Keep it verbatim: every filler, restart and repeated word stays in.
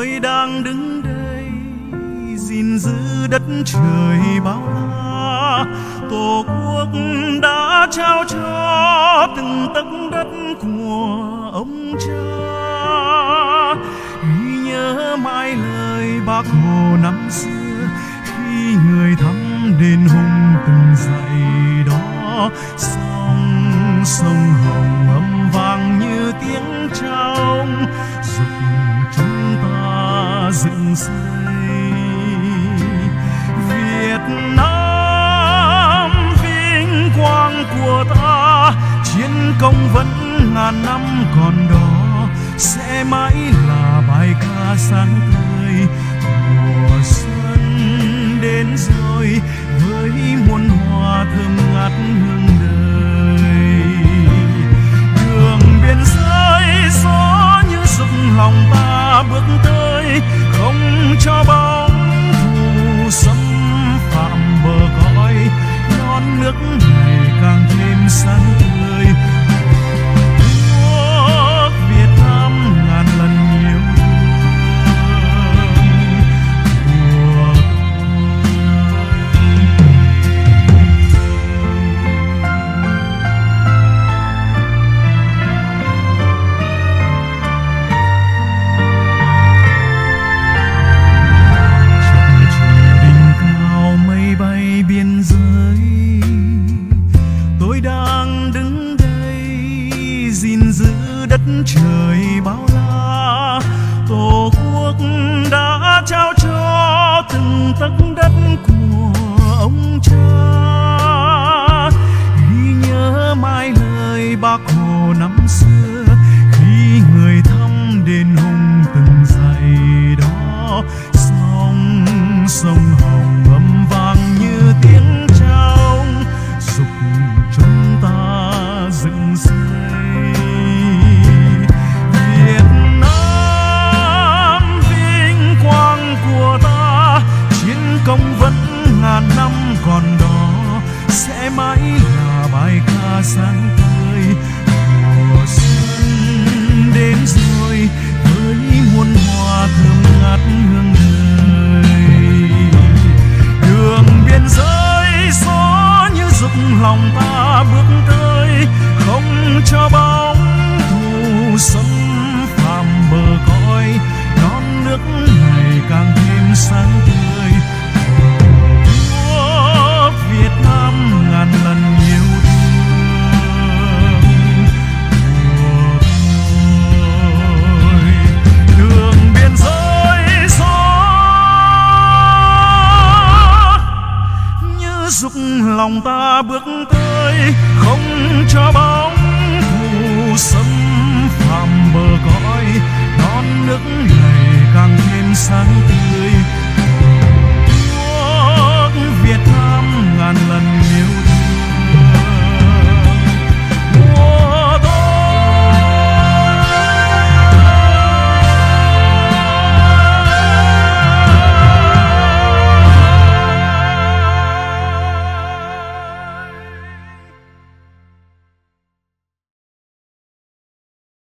tôi đang đứng đây gìn giữ đất trời bao la. Tổ quốc đã trao cho từng tấc đất của ông cha. Ghi nhớ mãi lời Bác Hồ năm xưa khi người thắm đền hùng từng dạy đó. Sông sông Hồng âm vang như tiếng chào dục chúng ta dựng xây Việt Nam. Vinh quang của ta chiến công vẫn ngàn năm còn đó, sẽ mãi là bài ca sáng tươi. Mùa xuân đến rồi với muôn hoa thơm ngát hương đời. Đường biên giới gió như dục lòng ta bước tới, không cho bóng thù xâm phạm bờ cõi. Non nước ngày càng thêm sáng tươi. Quốc Việt Nam ngàn lần nhiều biên giới. Tôi đang đứng đây gìn giữ đất trời bao la. Tổ quốc đã trao cho từng tấc đất của ông cha. Ghi nhớ mãi lời Bác Hồ năm xưa khi người thăm đền hùng từng dạy đó. Sông sông Hồng âm vang như tiếng chào dục chúng ta dựng xây Việt Nam. Vinh quang của ta chiến công vẫn ngàn năm còn đó, sẽ mãi là bài ca sáng tươi. Mùa xuân đến rồi với muôn hoa thơm ngát hương đời. Đường biên giới gió như dục lòng ta bước tới, không cho bóng thù xâm phạm bờ cõi. Non nước ngày càng thêm sáng tươi. Quốc Việt Nam ngàn lần nhiều thương của tôi. Đường biên giới gió dục lòng ta bước tới, không cho bóng thù xâm phạm bờ cõi. Non nước ngày càng thêm sáng tươi.